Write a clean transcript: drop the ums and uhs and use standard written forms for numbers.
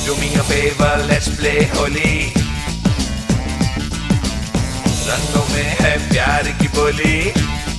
Do me a favor, let's play Holi. रंगों में है प्यार की बोली।